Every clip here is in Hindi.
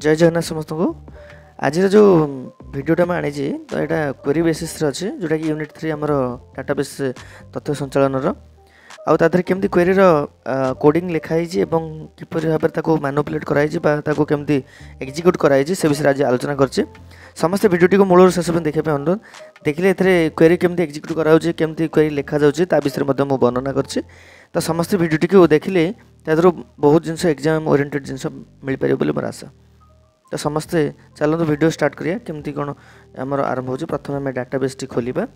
जय जगन्नाथ समस्त को। आज जो भिडियोटा मैं आनी तो यहाँ क्वेरी बेसिस अच्छे जोटा कि यूनिट 3 आमर डाटाबेस तथ्य संचालन आउ तादर केमती क्वेरी कोडिंग लिखाई किपर भाव में मैनिपुलेट कराई केमती एग्जीक्यूट कराई से विषय आज आलोचना करछे। समस्त भिडियोटी को मूल शेष देखा अनुरोध देखिले क्वेरी केमती एग्जीक्यूट कराउछि केमती क्वेरी लिखा जाउछि ता विषय में वर्णना करछे। तो समस्त भिडियोटी को देखिले तादर बहुत जिनस एग्जाम ओरिएंटेड जिनस मिल पारे बोली मोर आशा। तो समस्ते चलते वीडियो स्टार्ट करिया केमती कौन आमर आरंभ हो। प्रथम आम डाटाबेस टी खोलिबा।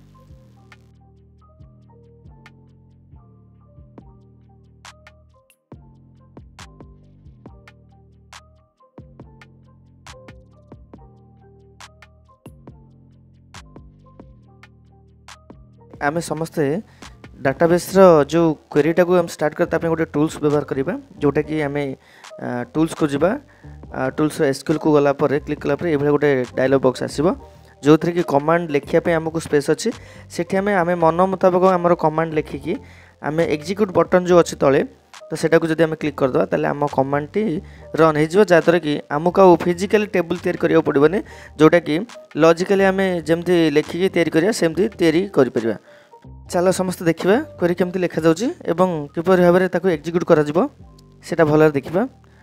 आम समस्ते डाटाबेस जो क्वेरीटा को हम स्टार्ट करता गोटे टूल्स व्यवहार करवा जोटा कि आम टूल्स को जीवा टूल्स एसक्यूएल को गला क्लिक कला ये गोटे डायलॉग बॉक्स आसीबो जो थी कि कमांड लिखापी आमको स्पेस अच्छी से आम मन मुताबिक आम कमांड लिखिकी आम एग्जीक्यूट बटन जो अच्छी तले तो सेटा को जब आम क्लिक करदे ताले आम कमांड टी रन हो जहाँद्वारा कि आमको आउ फिजिकली टेबुल तैयारी करिया पड़बनी जोटा कि लॉजिकली आम जमती लिखिकी तैयारी करिया सेमती तैयारी करि परिबा। चलो समस्त देखिबा क्वेरी केमती लिखा जाउची एवं किपर भाव में ताको एग्जीक्यूट करा जिवो सेटा भलरे देखिबा।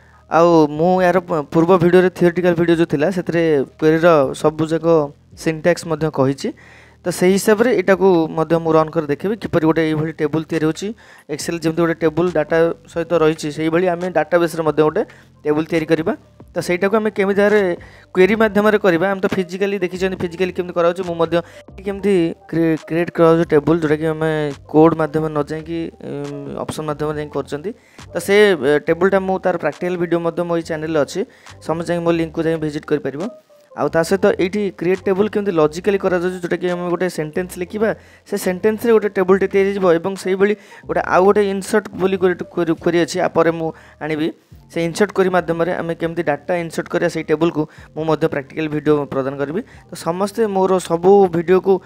आउ मु यार पूर्व वीडियो रे थियोरेटिकल वीडियो जो थिला सेतरे क्वेरी रो सब जाक सिंटैक्स मध्य कहिछि तो सही हिसाब से यहाँ को मु रन कर देखिए किपर गोटे ये टेबुल तैयारी होची एक्सेल जमती गोटे टेबुल डाटा सहित रही से भाई आम डाटाबेस गोटे टेबुल तैयारी करवा। तो सहीटा को आम केमी क्वेरी मध्यम करवा आम तो फिजिकली देखी फिजिकली केमती कराऊँ मुझे केमती क्रिएट कर टेबुल जोटा कि आम कोड मध्यम न जाकि ऑप्शन मध्यम जा कर तो से टेबुलटा मु तार प्रैक्टिकल वीडियो मो चैनल अच्छी समझ मो लिंक को जाए विजिट कर आउ ता सहित ये क्रिएट टेबुल केमती लॉजिकली करा जोटा कि आम गोटे सेंटेंस लिखा से सेंटेंस रे गोटे टेबुल टे तैयारी से भाई गोटे आउ गोटे इनसर्ट बोली क्वेरी अच्छी आपर मु आनी से इनसर्ट करी माध्यम आम केमती डाटा इनसर्ट करिया से टेबुल को मुझे प्रैक्टिकल वीडियो प्रदान करी। तो समस्ते मोर सबू वीडियो को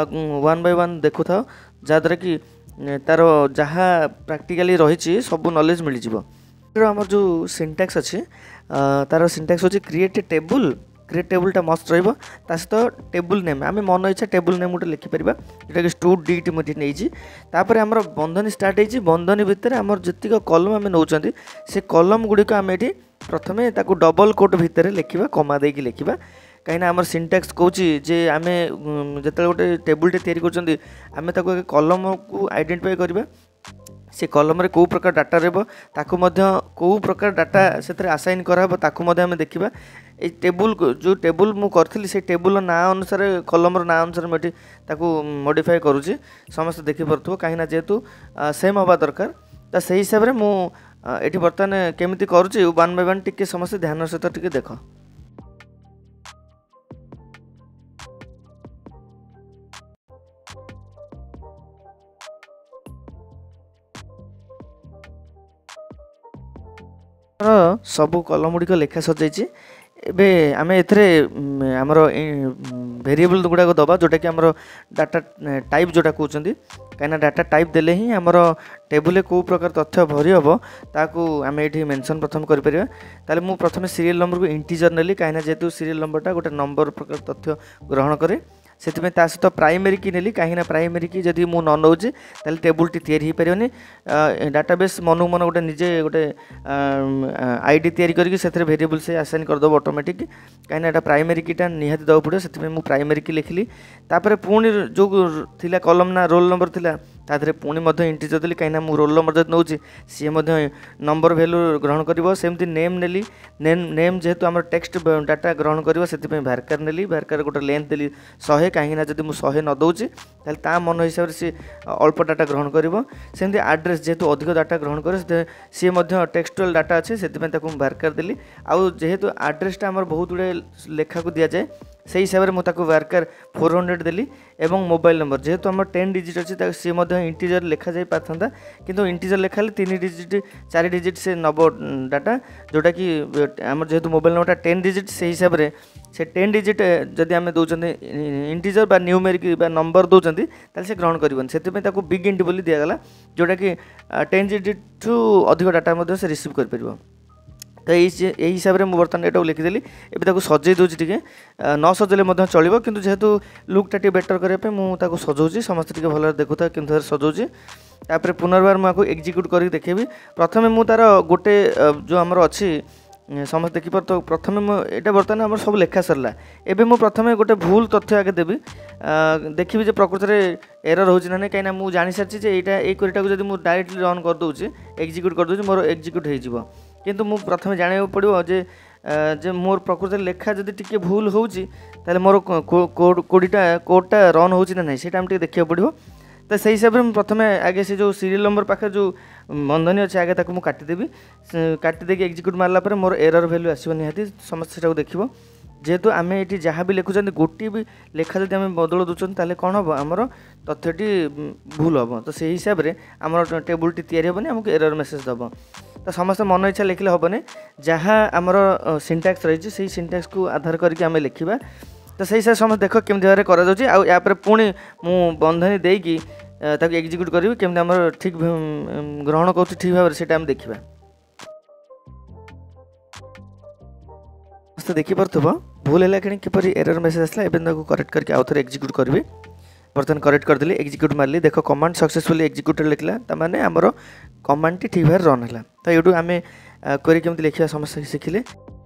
वन बाय वन देखु था जहाँद्वारा कि तार जहाँ प्रैक्टिकली रही सब नॉलेज मिल जाव। आमर जो सिंटैक्स अच्छे तार सिंटैक्स होची क्रिएट टेबुल क्रिएट टेबुलटा मस्ट रहिबो ता सहित टेबुल नेम आम मन इच्छा टेबुल नेम गोटे लिखिपर जोटा कि स्टूडेंट मुझे नहीं तापर आमर बंधनी स्टार्ट होती बंधनी भितर आमर जितक कलम आम नौ से कलम गुड़िक आम ये प्रथम ताको डबल कोट भितर लिखा कमा देकी लिखा कहीं आमर सिंटैक्स कौच जे आम जो गोटे टेबुलटे तैयारी कर कलम को आइडेंटिफाई करवा से कलम रे को प्रकार डाटा रहा कौ प्रकार डाटा से आसाइन कराम देखा ये टेबुल जो टेबुल मु करी से टेबुल ना अनुसार कलम ना अनुसार मुझे मॉडिफाई करुँची समस्त देखिपु कहीं जेहेतु सेम हवा दरकार तो सही हिसाब से मुझे बर्तमान केमी करुँची वन बाय वन टिके समस्त ध्यान सहित टिके देख। सबू कलम गुड़िक लेखा सजाई एबे आम एमर वेरिएबल गुड़ाक दबा जोटा कि आमर डाटा टाइप जोटा कहते कहीं डाटा टाइप देले ही आमर टेबुल कौ प्रकार तथ्य भरी हम ताकू आम ये मेंशन प्रथम करें। ताले मु प्रथम सीरियल नंबर को इंटीजर नेली कहीं जेहेतु सीरियल नंबरटा गोटे नंबर प्रकार तथ्य ग्रहण करे से सहित प्राइमरी की नेली कहीं प्राइमरी की जदि मु न नौचे ताले टेबुल टी तैयारी पारे डाटाबेस मन मन गोटे निजे गोटे आईडी तैयारी करके से वेरिएबल से आसाइन करदेव ऑटोमेटिक कहीं प्राइमरी कीटा निहाती देवा पड़ो से मुझे प्राइमरी की लिखिली तापर पुणी जो थिला कलम ना रोल नंबर थिला तादरे पुणी इंटीजर देली कहीं मु रोल नंबर जब नौचे सी नंबर भैल्यू ग्रहण कर सेमती नेम नेली नेम जेहेतु आम टेक्स्ट डाटा ग्रहण कर भ्यारकार नेली भ्यारकार गोटे लेंथ देली 100 कहीं जब मुझे 100 न दूसरी ताल मन हिसाब से अल्प डाटा ग्रहण करमती आड्रेस जेहेतु अधिक डाटा ग्रहण करे सी टेक्सटुअल डाटा अच्छे से भ्यारकार देली आउ जेहेतु आड्रेसटा आम बहुत गुड़े लेखा को दि जाए से हिसाब से मुझे भ्यारकार 400 देली एवं मोबाइल नंबर जेहेतु आम 10 डिजिट अच्छी सी इंटीजर लिखा जाई पारथंता किंतु इंटीजर लिखा 3 डिजिट 4 डिजिट से नब डाटा जोटा कि आम जेहेतु मोबाइल नंबरटा 10 डिजिट से हिसाब से 10 डिजिट जदि आम दौरान इंटीजर बा न्यूमेरिक बा नंबर दौरान से ग्रहण करबन से बिग इंट बोली दिगला जोटा कि 10 डिजिट ठू अधिक डाटा से रिसीव कर तो यही हिसाब से मुझे बर्तमान यहाँ लिखिदेली एवं सजई दूसरी टी न सजेले चलो कि जेहेतु लुकटा टी बेटर करने मुझे सजाऊँगी समस्त भल देखुता कि सजाऊँगी तापर पुनर्बार मुझे एक्जिक्यूट कर देखेबी प्रथम मुझे तार गोटे जो आमर अच्छी समस्त देखिपार तो प्रथम यहाँ बर्तमान आम सब लेखा सरला एवं मुझे प्रथम गोटे भूल तथ्य आगे देवी देखी जे प्रकृत में एरर होना ना कहीं मुझे जानी सारी यहाँ ये क्वेरीटा को जब मुझे डायरेक्टली रन कर दूसरी एक्जिक्यूट कर दूसरी मोर एक्जिक्यूट हो किंतु मुझे प्रथम जाना पड़ो जे मोर प्रकृत लेखा जब टी भूल होल मोर कोडटा रन होना ना से देखा पड़ो तो से हिसाब से प्रथम आगे से जो सीरियल नंबर पाखे जो बंधनी अच्छे आगे ताको काटिदेवी काटिदेकी एक्जिक्यूट मारला मोर एरर भैल्यू आसो निहाती समस्त से देखो जेहेतु आम ये जहाँ भी लिखुं गोटे भी लेखा जब आम बदल दूसरी ताले कौन हम आमर तथ्यटी भूल हम तो से हिसाब से आम टेबुलटी तैयारी हेनी आमको एरर मेसेज दब तो समस्त मन इच्छा लिखले हेनी जहाँ आमर सिंटैक्स रही से सिंटैक्स को आधार करके आम लिखा तो से हिसाब से समस्त देख केमी भाव में कर पुणी मु बंधनी देकी ताकि एक्जिक्यूट करी केमी आम ठीक ग्रहण कर ठीक भाव से देखा तो देखिपुव भूल है कि किपर एरर मेसेज आसला एवं करेक्ट करके आउ थे एक्जिक्यूट करी बर्तमान करेक्ट करदेली एक्जिक्यूट मारली देख कमांड सक्सेसफुली एक्जिक्यूट लिखला ताने आमर कमांड टी ठीक भाव रन है तो ये आम क्वेरी केमती लिखा समस्त शिखिले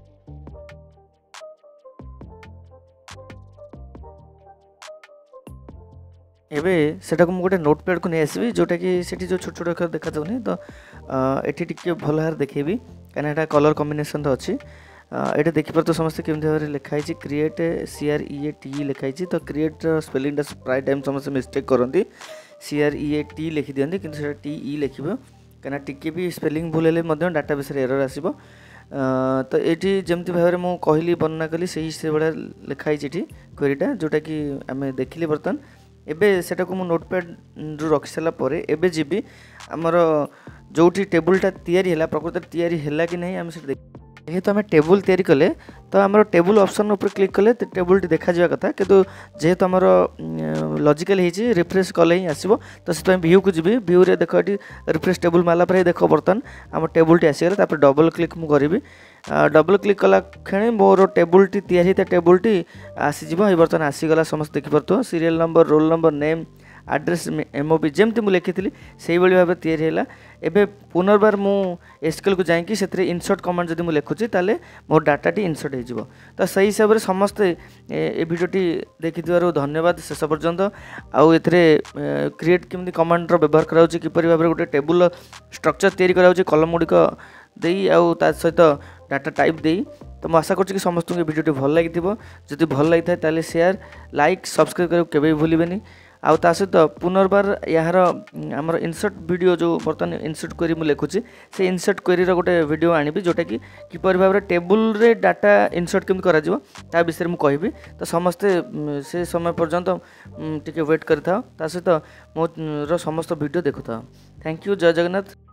एवं सेटा को गोटे नोटपैड को नहीं आसबि जोटा कि सेठी जो छोट छोट अक्षर देखा जाऊनी तो ये टी भल भाव देखेबी कहीं कलर कम्बिनेसन तो अच्छी ये देखिपार तो समस्त केमती भाव में लिखाई क्रिएट CREATE लिखाई तो क्रिएट स्पेलिंग प्राय टाइम समस्त मिस्टेक करती CREAT लिखि दिखती कि TE लिख कहीं टी भी स्पेलिंग भूल है डाटा बेस एरर आसो तो ये जमती भाव में मुझे कहली वर्णना कली से भाया लिखाई क्वेरीटा जोटा कि आम देखिली बर्तमान एबे सेटा को मु नोटपैड जो रखी सारापर एबे जीवी आमर जो टेबुलटा तैयारी प्रकृत तैयारी है कि नहीं आम से जेहेतु आम टेबुल तैयारी कले तो आम टेबुल ऑप्शन ऊपर क्लिक कले टेबुल देखा जावा कथा किंतु जेहेतु आमर लॉजिकल है रिफ्रेश कले ही आसो तो से व्यू को जी व्यू रे देख ये रिफ्रेश टेबुल मारला पर देख बर्तमान आम टेबुलटी आसीगला डबल क्लिक मु करी डबल क्लिक कला क्षण मोर टेबुलटी तैयारी टेबुलटी आसीज बर्तमान आसीगला समस्त देखिपार serial number roll number name address MOP जमती मुझे लिखी से भाव तैयारी है एवं पुनर्बार मु SQL को जाकि से इनसर्ट कमांड जब मुझे लिखुची ताले मोर डाटाटी इनसर्ट हो तो सही हिसाब से समस्त ये वीडियोटी देखि धन्यवाद शेष पर्यंत आउ क्रिएट केमती कमांडर व्यवहार कराऊँ किपर भाव में गोटे टेबुल स्ट्रक्चर तैयारी कराऊँ कलम गुड़िक दे सहित डाटा टाइप दे तो मुझे आशा करुँच कि समस्त वीडियोटी भल लगी जब भल लगी था शेयर लाइक सब्सक्राइब करने केवे भूलें आउ ता सहित पुनर्बार यार आमर इनसर्ट वीडियो जो बर्तमान इनसर्ट क्वेरी मुझे लिखुची से इनसर्ट क्वेरी गोटे वीडियो आनी जोटा कि किपर भाव में टेबुल रे डाटा इनसर्ट केमती करा विषय में कहबी तो समस्ते से समय पर्यंत टिके वेट करता सहित मोर समस्त वीडियो देखुता थैंक यू जय जगन्नाथ।